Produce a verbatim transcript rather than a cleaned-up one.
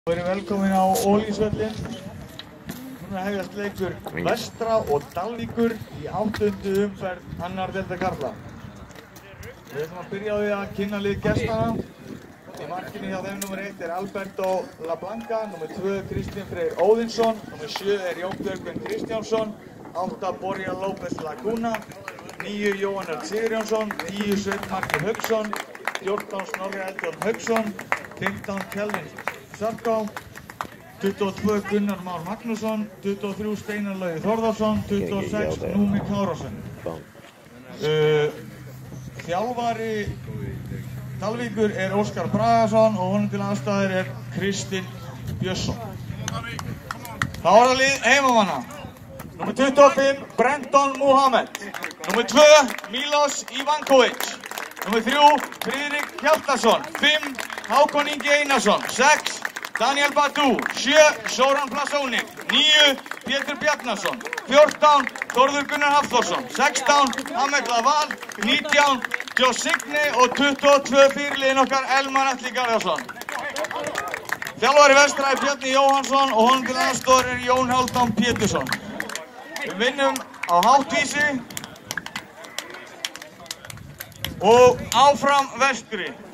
Við erum velkomin á Ólísvöllinn. Núna hefjast leikur Vestra og Dalvíkur í áttundu umferð annar deildar karla. Við ætlum að byrja á því að kynna lið gestana. Í markinu hjá þeim númer eitt er Alberto LaBlanca, númer tvö Kristinn Freyr Óðinsson, númer sjö er Jón Björgvin Kristjánsson, átta Borja López Laguna, níu Jóhann Örn Sigurjónsson, tíu Sveinn Markið Hauksson, fjórtán Snorri Eldjárn Hauksson, fimmtán Kelvin Sarká, tuttugu og tvö Gunnar Már Magnússon, tuttugu og þrjú Steinar Logi Þórðarsson, tuttugu og sex Númi Kárason. Uh, þjálfari Dalvíkur er Óskar Bragason og honum til aðstæðir er Kristinn Björnsson. Þá er það lið heimamanna. Númer tuttugu og fimm Brenton Muhammed, númer tvö Milos Ivankovic, númer þrjú Friðrik Hjaltason, fimm Hákon Ingi Einarsson, sex Daniel Badú, sjö Sóran Plasónik, níu Pétur Bjarnason, fjórtán Þórður Gunnar Hafþórsson, sextán Ahmed Laval, nítján Joe Signe og tuttugu og tvö fyrirliðinn okkar Elmar Atli Garðarsson. Þjálfari Vestra er Bjarni Jóhannsson og honum til aðstoðar er Jón Hálfdán Pétursson. Við vinnum á háttvísi og áfram Vestri.